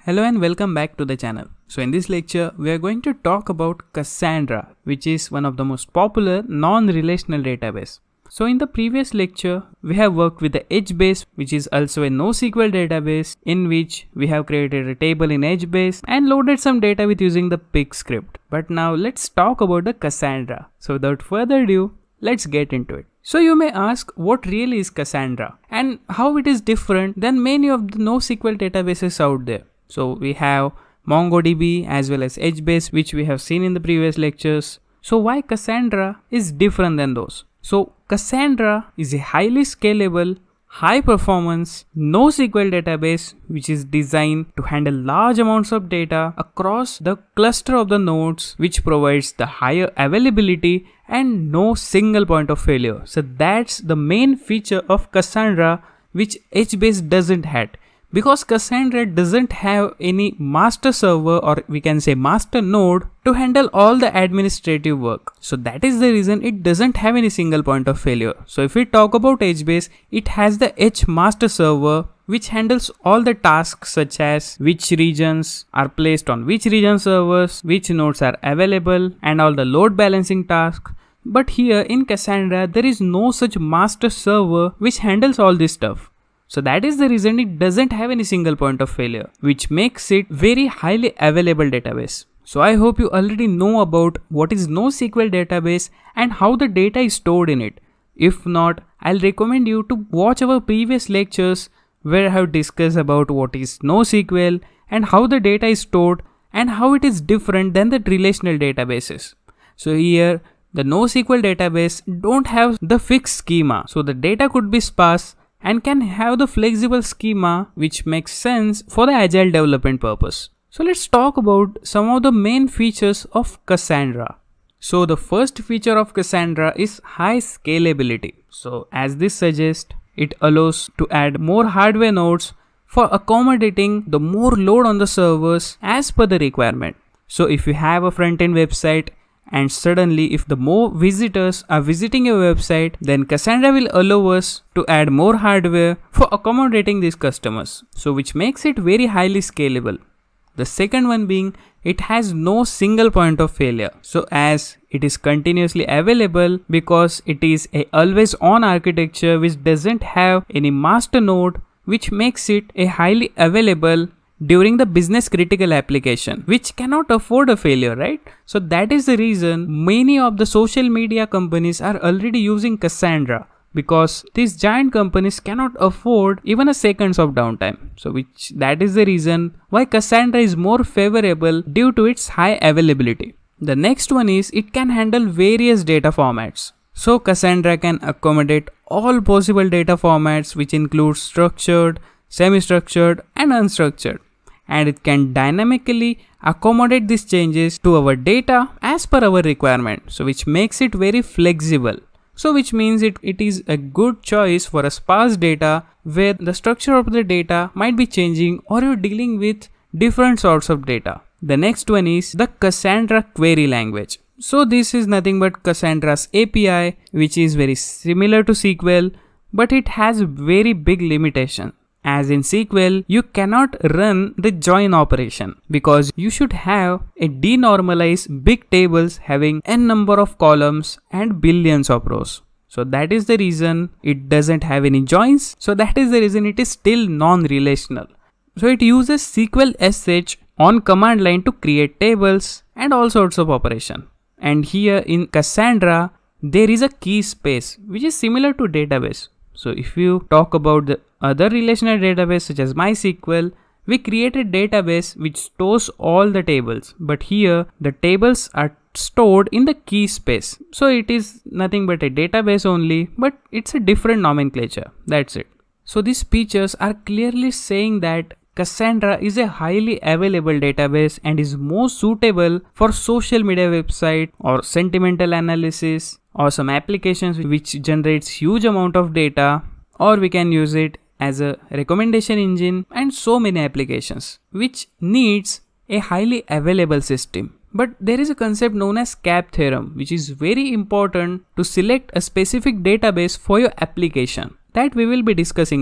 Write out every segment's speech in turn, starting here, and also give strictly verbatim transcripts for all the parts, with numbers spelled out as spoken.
Hello and welcome back to the channel. So in this lecture, we are going to talk about Cassandra, which is one of the most popular non-relational database. So in the previous lecture, we have worked with the hbase, which is also a NoSQL database in which we have created a table in hbase and loaded some data with using the pig script. But now let's talk about the Cassandra. So without further ado, let's get into it. So you may ask, what really is Cassandra and how it is different than many of the NoSQL databases out there. So we have MongoDB as well as hbase, which we have seen in the previous lectures. So why Cassandra is different than those? So Cassandra is a highly scalable, high performance NoSQL database which is designed to handle large amounts of data across the cluster of the nodes, which provides the higher availability and no single point of failure. So that's the main feature of Cassandra which hbase doesn't have. Because Cassandra doesn't have any master server, or we can say master node, to handle all the administrative work. So that is the reason it doesn't have any single point of failure. So if we talk about hbase, it has the H master server which handles all the tasks such as which regions are placed on which region servers, which nodes are available, and all the load balancing tasks. But here in Cassandra, there is no such master server which handles all this stuff. So that is the reason it doesn't have any single point of failure, which makes it very highly available database. So I hope you already know about what is NoSQL database and how the data is stored in it. If not, I'll recommend you to watch our previous lectures where I have discussed about what is NoSQL and how the data is stored and how it is different than the relational databases. So here the NoSQL database don't have the fixed schema, so the data could be sparse and can have the flexible schema which makes sense for the agile development purpose. So let's talk about some of the main features of Cassandra. So the first feature of Cassandra is high scalability. So as this suggests, it allows to add more hardware nodes for accommodating the more load on the servers as per the requirement. So if you have a front-end website and suddenly if the more visitors are visiting your website, then Cassandra will allow us to add more hardware for accommodating these customers. So which makes it very highly scalable. The second one being, it has no single point of failure. So as it is continuously available because it is a always on architecture which doesn't have any master node, which makes it a highly available during the business critical application, which cannot afford a failure, right? So that is the reason many of the social media companies are already using Cassandra, because these giant companies cannot afford even a seconds of downtime. So which that is the reason why Cassandra is more favorable due to its high availability. The next one is it can handle various data formats. So Cassandra can accommodate all possible data formats, which include structured, semi-structured and unstructured. And it can dynamically accommodate these changes to our data as per our requirement. So which makes it very flexible. So which means it, it is a good choice for a sparse data where the structure of the data might be changing or you're dealing with different sorts of data. The next one is the Cassandra query language. So this is nothing but Cassandra's A P I, which is very similar to S Q L, but it has very big limitation. As in S Q L, you cannot run the join operation because you should have a denormalized big tables having n number of columns and billions of rows. So that is the reason it doesn't have any joins. So that is the reason it is still non-relational. So it uses S Q L S H on command line to create tables and all sorts of operation. And here in Cassandra, there is a key space which is similar to database. So if you talk about the other relational database such as MySQL, we create a database which stores all the tables, but here the tables are stored in the key space. So it is nothing but a database only, but it's a different nomenclature. That's it. So these features are clearly saying that Cassandra is a highly available database and is more suitable for social media website or sentimental analysis or some applications which generates huge amount of data, or we can use it as a recommendation engine and so many applications which needs a highly available system. But there is a concept known as cap theorem, which is very important to select a specific database for your application that we will be discussing now.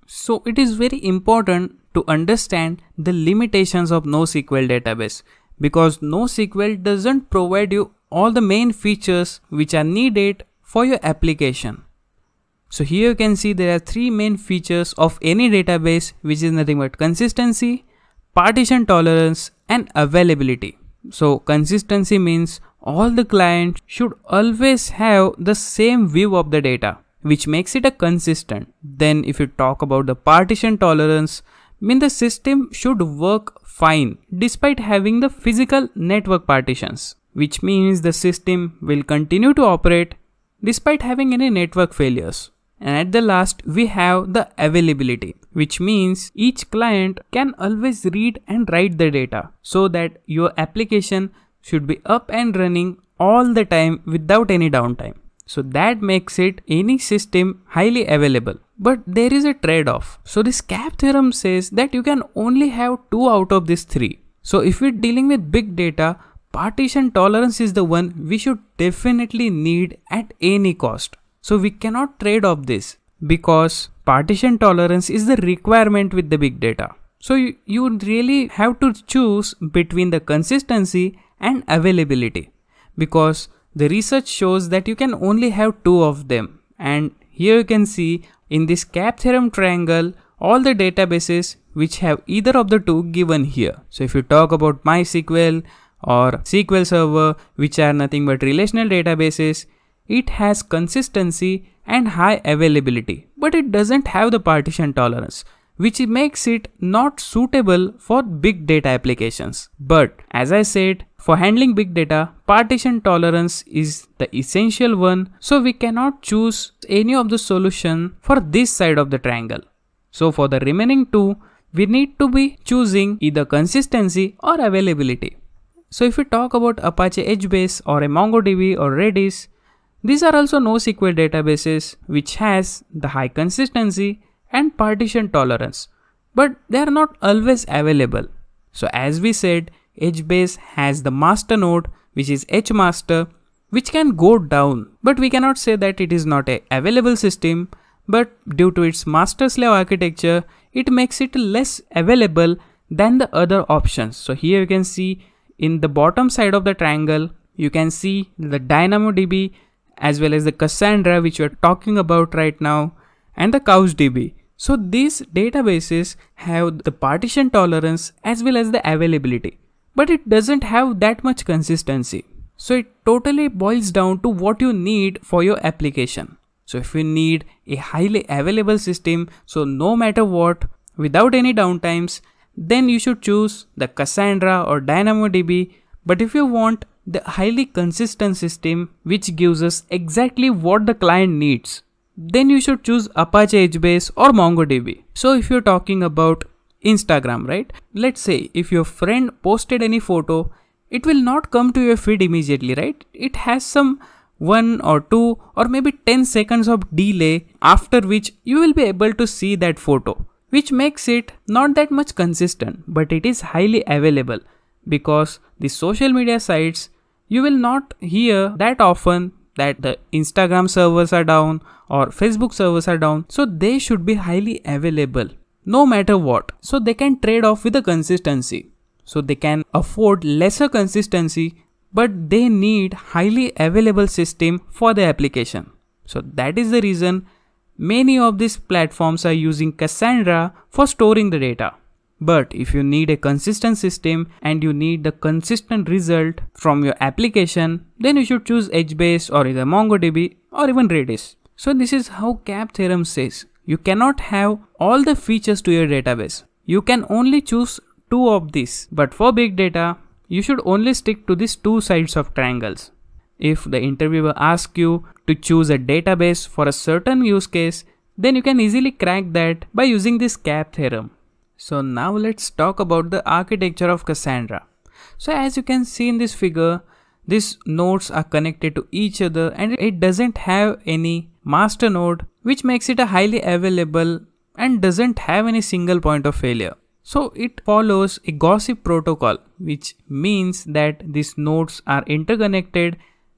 So it is very important to understand the limitations of NoSQL database, because NoSQL doesn't provide you all the main features which are needed for your application. So here you can see there are three main features of any database, which is nothing but consistency, partition tolerance, and availability. So consistency means all the clients should always have the same view of the data, which makes it a consistent. Then if you talk about the partition tolerance, mean the system should work fine despite having the physical network partitions, which means the system will continue to operate despite having any network failures. And at the last, we have the availability, which means each client can always read and write the data, so that your application should be up and running all the time without any downtime. So that makes it any system highly available. But there is a trade-off. So this cap theorem says that you can only have two out of these three. So if we're dealing with big data, partition tolerance is the one we should definitely need at any cost. So we cannot trade off this, because partition tolerance is the requirement with the big data. So you, you would really have to choose between the consistency and availability, because the research shows that you can only have two of them. And here you can see in this cap theorem triangle all the databases which have either of the two given here. So if you talk about MySQL or S Q L Server, which are nothing but relational databases, it has consistency and high availability, but it doesn't have the partition tolerance, which makes it not suitable for big data applications. But as I said, for handling big data, partition tolerance is the essential one, so we cannot choose any of the solution for this side of the triangle. So for the remaining two, we need to be choosing either consistency or availability. So if we talk about Apache HBase or a MongoDB or Redis, these are also NoSQL databases which has the high consistency and partition tolerance, but they are not always available. So as we said, HBase has the master node, which is hmaster, which can go down, but we cannot say that it is not a available system, but due to its master slave architecture, it makes it less available than the other options. So here you can see in the bottom side of the triangle, you can see the DynamoDB as well as the Cassandra, which we are talking about right now, and the CouchDB. So these databases have the partition tolerance as well as the availability, but it doesn't have that much consistency. So it totally boils down to what you need for your application. So if you need a highly available system, so no matter what, without any downtimes, then you should choose the Cassandra or DynamoDB. But if you want the highly consistent system which gives us exactly what the client needs, then you should choose Apache HBase or MongoDB. So if you're talking about Instagram, right? Let's say if your friend posted any photo, it will not come to your feed immediately, right? It has some one or two or maybe ten seconds of delay, after which you will be able to see that photo, which makes it not that much consistent, but it is highly available, because the social media sites, you will not hear that often that the Instagram servers are down or Facebook servers are down. So they should be highly available no matter what. So they can trade off with the consistency. So they can afford lesser consistency, but they need highly available system for the application. So that is the reason many of these platforms are using Cassandra for storing the data. But if you need a consistent system and you need the consistent result from your application, then you should choose HBase or either MongoDB or even Redis. So this is how cap theorem says. You cannot have all the features to your database. You can only choose two of these. But for big data, you should only stick to these two sides of triangles. If the interviewer asks you to choose a database for a certain use case, then you can easily crack that by using this cap theorem. So now let's talk about the architecture of Cassandra. So as you can see in this figure, these nodes are connected to each other and it doesn't have any master node, which makes it a highly available and doesn't have any single point of failure. So it follows a gossip protocol, which means that these nodes are interconnected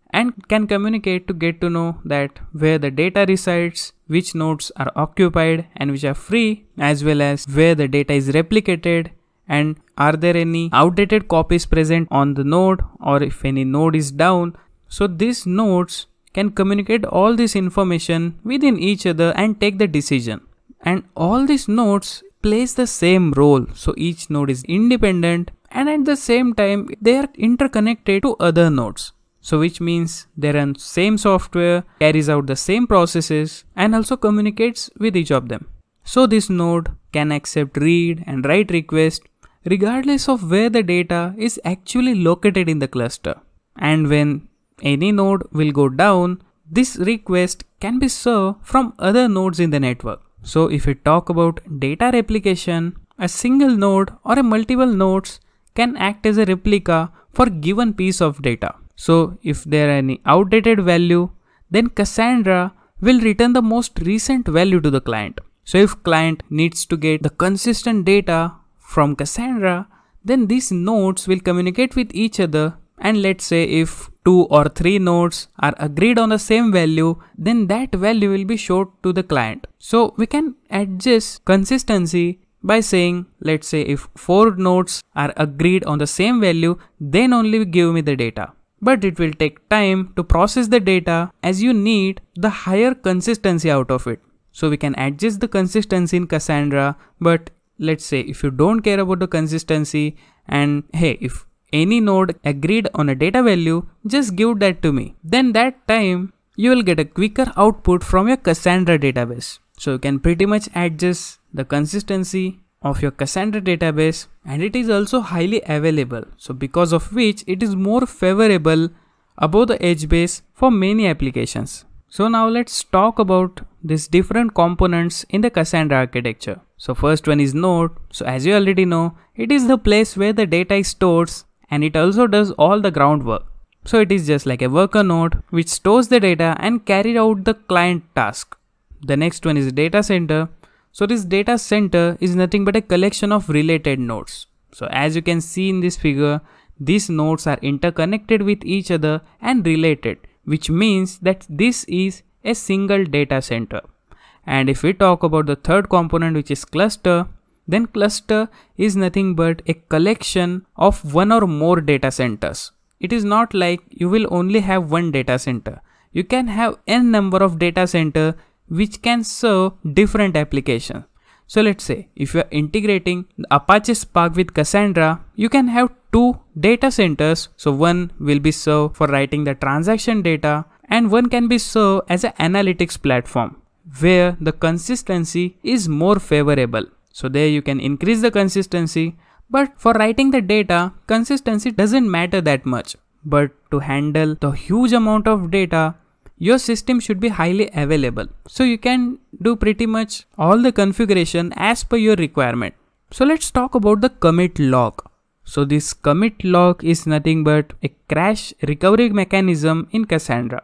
and can communicate to get to know that where the data resides, which nodes are occupied and which are free, as well as where the data is replicated and are there any outdated copies present on the node, or if any node is down. So these nodes can communicate all this information within each other and take the decision. And all these nodes plays the same role. So each node is independent and at the same time they are interconnected to other nodes. So which means they run same software, carries out the same processes and also communicates with each of them. So this node can accept read and write requests regardless of where the data is actually located in the cluster. And when any node will go down, this request can be served from other nodes in the network. So if we talk about data replication, a single node or a multiple nodes can act as a replica for given piece of data. So if there are any outdated value, then Cassandra will return the most recent value to the client. So if client needs to get the consistent data from Cassandra, then these nodes will communicate with each other, and let's say if two or three nodes are agreed on the same value, then that value will be showed to the client. So we can adjust consistency by saying, let's say if four nodes are agreed on the same value, then only give me the data. But it will take time to process the data as you need the higher consistency out of it. So we can adjust the consistency in Cassandra, but let's say if you don't care about the consistency and hey, if any node agreed on a data value, just give that to me. Then that time you will get a quicker output from your Cassandra database. So you can pretty much adjust the consistency of your Cassandra database, and it is also highly available. So because of which it is more favorable above the H base for many applications. So now let's talk about these different components in the Cassandra architecture. So first one is node. So as you already know, it is the place where the data is stored, and it also does all the groundwork. So it is just like a worker node which stores the data and carries out the client task. The next one is data center. So this data center is nothing but a collection of related nodes. So as you can see in this figure, these nodes are interconnected with each other and related, which means that this is a single data center. And if we talk about the third component, which is cluster, then cluster is nothing but a collection of one or more data centers. It is not like you will only have one data center. You can have n number of data center which can serve different applications. So let's say if you are integrating the Apache Spark with Cassandra, you can have two data centers. So one will be served for writing the transaction data, and one can be served as an analytics platform where the consistency is more favorable. So there you can increase the consistency, but for writing the data, consistency doesn't matter that much. But to handle the huge amount of data, your system should be highly available. So you can do pretty much all the configuration as per your requirement. So let's talk about the commit log. So this commit log is nothing but a crash recovery mechanism in Cassandra.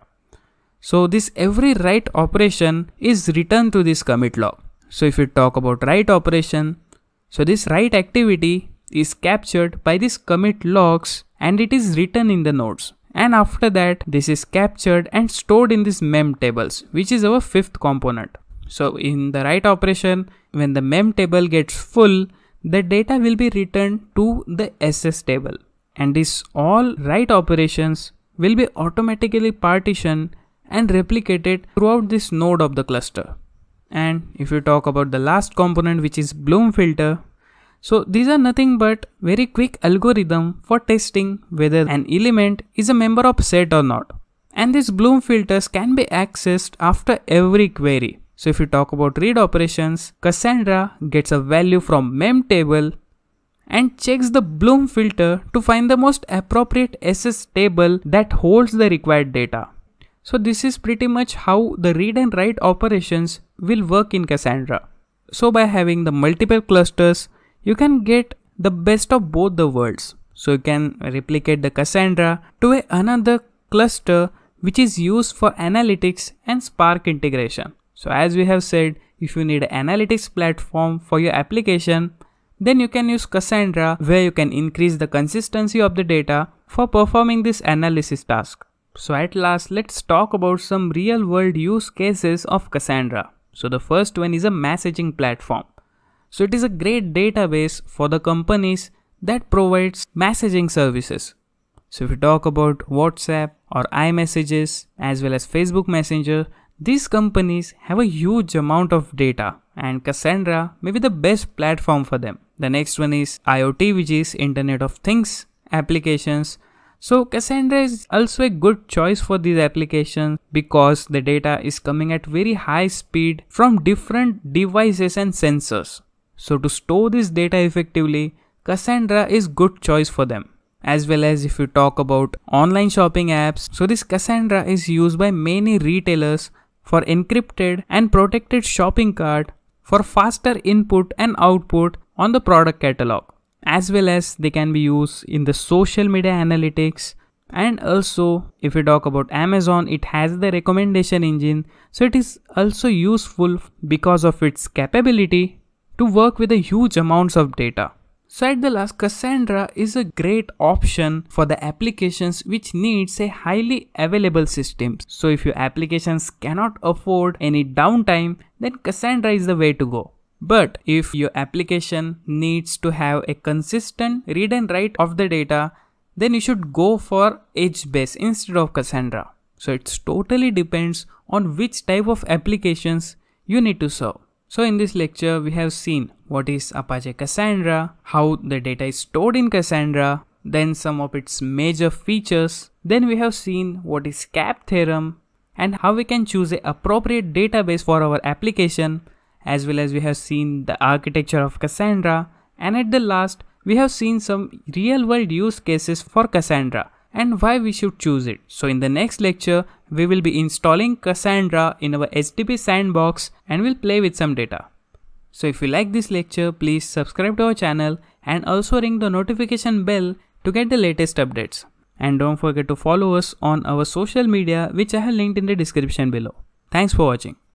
So this every write operation is returned to this commit log. So if you talk about write operation, so this write activity is captured by this commit logs and it is written in the nodes. And after that, this is captured and stored in this mem tables, which is our fifth component. So in the write operation, when the mem table gets full, the data will be returned to the S S table. And this all write operations will be automatically partitioned and replicated throughout this node of the cluster. And if you talk about the last component, which is Bloom filter, so these are nothing but very quick algorithm for testing whether an element is a member of set or not. And these Bloom filters can be accessed after every query. So if you talk about read operations, Cassandra gets a value from mem table and checks the Bloom filter to find the most appropriate S S table that holds the required data. So this is pretty much how the read and write operations will work in Cassandra. So by having the multiple clusters, you can get the best of both the worlds. So you can replicate the Cassandra to a another cluster which is used for analytics and Spark integration. So as we have said, if you need an analytics platform for your application, then you can use Cassandra, where you can increase the consistency of the data for performing this analysis task. So at last, let's talk about some real world use cases of Cassandra. So the first one is a messaging platform. So it is a great database for the companies that provides messaging services. So if we talk about WhatsApp or iMessages as well as Facebook Messenger, these companies have a huge amount of data and Cassandra may be the best platform for them. The next one is IoT, which is Internet of Things applications. So Cassandra is also a good choice for these applications because the data is coming at very high speed from different devices and sensors. So to store this data effectively, Cassandra is good choice for them. As well as if you talk about online shopping apps, so this Cassandra is used by many retailers for encrypted and protected shopping cart for faster input and output on the product catalog. As well as they can be used in the social media analytics, and also if we talk about Amazon, it has the recommendation engine, so it is also useful because of its capability to work with a huge amounts of data. So at the last, Cassandra is a great option for the applications which needs a highly available system. So if your applications cannot afford any downtime, then Cassandra is the way to go. But if your application needs to have a consistent read and write of the data, then you should go for hbase instead of Cassandra. So it totally depends on which type of applications you need to serve. So in this lecture, we have seen what is Apache Cassandra, how the data is stored in Cassandra, then some of its major features. Then we have seen what is cap theorem and how we can choose an appropriate database for our application, as well as we have seen the architecture of Cassandra. And at the last, we have seen some real world use cases for Cassandra and why we should choose it. So in the next lecture, we will be installing Cassandra in our H D P Sandbox and we'll play with some data. So if you like this lecture, please subscribe to our channel and also ring the notification bell to get the latest updates. And don't forget to follow us on our social media, which I have linked in the description below. Thanks for watching.